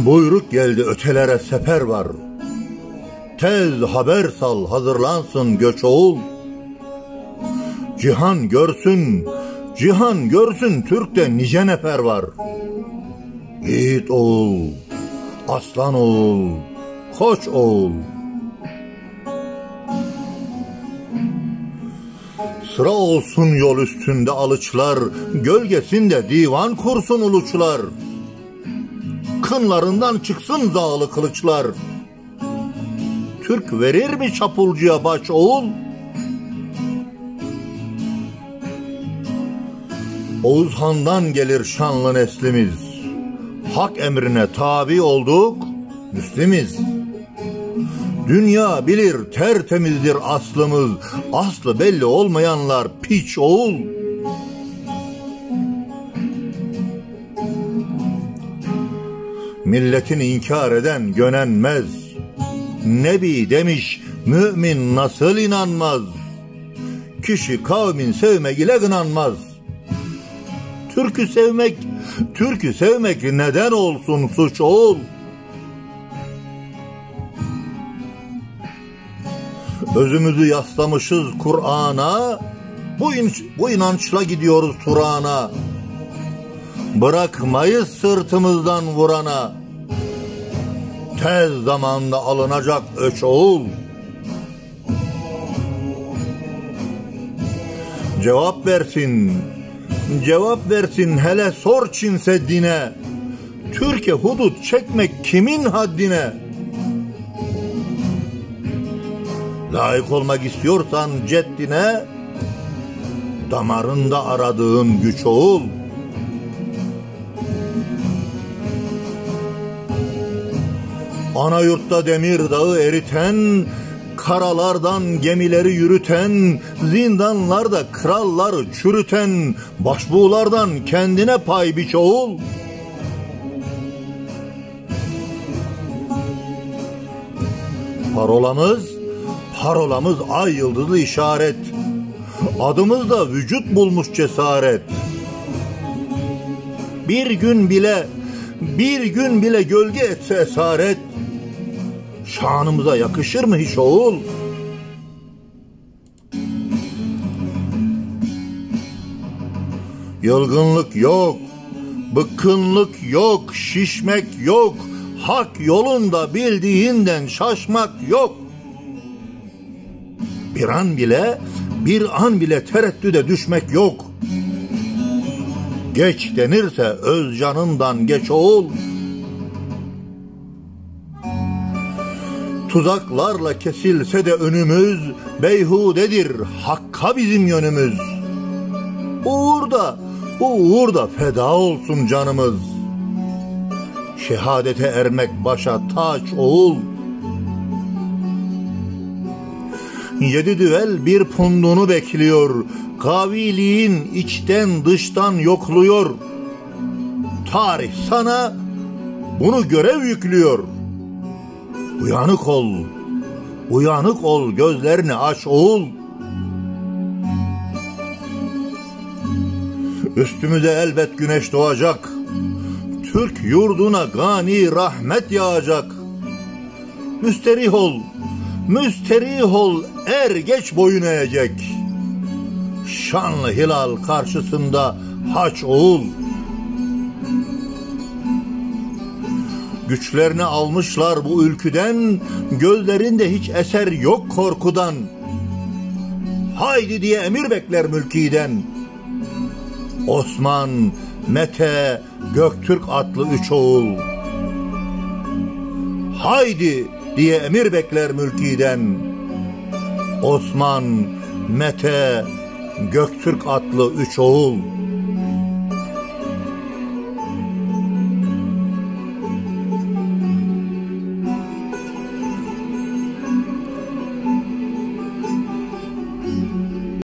Buyruk geldi ötelere sefer var. Tez haber sal hazırlansın göç oğul. Cihan görsün, cihan görsün Türk'te nice nefer var. Yiğit oğul, aslan oğul, koç oğul. Sıra olsun yol üstünde alıçlar, gölgesinde divan kursun uluçlar. Kınlarından çıksın zağlı kılıçlar. Türk verir mi çapulcuya baş oğul? Oğuz Han'dan gelir şanlı neslimiz. Hak emrine tabi olduk, Müslimiz. Dünya bilir tertemizdir aslımız. Aslı belli olmayanlar piç oğul. Milletini inkar eden gönenmez. Nebi demiş mümin nasıl inanmaz? Kişi kavmin sevmek ile gınanmaz. Türk'ü sevmek neden olsun suç oğul? Özümüzü yaslamışız Kur'an'a, bu inançla gidiyoruz Turan'a. Bırakmayız sırtımızdan vurana. Tez zamanda alınacak öç oğul. Cevap versin hele sor Çin Seddi'ne. Türkiye hudut çekmek kimin haddine? Layık olmak istiyorsan ceddine, damarında aradığın güç oğul. Ana yurtta demir dağı eriten, karalardan gemileri yürüten, zindanlarda kralları çürüten, başbuğlardan kendine pay biç oğul. Parolamız ay yıldızlı işaret. Adımızda vücut bulmuş cesaret. Bir gün bile gölge etse esaret. Şanımıza yakışır mı hiç oğul? Yılgınlık yok, bıkkınlık yok, şişmek yok. Hak yolunda bildiğinden şaşmak yok. Bir an bile tereddüde düşmek yok. Geç denirse öz canından geç oğul. Tuzaklarla kesilse de önümüz, beyhudedir hakka bizim yönümüz. Bu uğurda feda olsun canımız. Şehadete ermek başa taç oğul. 7 düvel bir pundunu bekliyor. Kaviliğin içten dıştan yokluyor. Tarih sana bunu görev yüklüyor. Uyanık ol gözlerini aç oğul. Üstümüze elbet güneş doğacak. Türk yurduna gani rahmet yağacak. Müsterih ol er geç boyun eğecek. Şanlı hilal karşısında haç oğul. Güçlerini almışlar bu ülküden, gözlerinde hiç eser yok korkudan. Haydi diye emir bekler mülkiden. Osman, Mete, Göktürk adlı 3 oğul. Haydi diye emir bekler mülkiden. Osman, Mete, Göktürk adlı 3 oğul.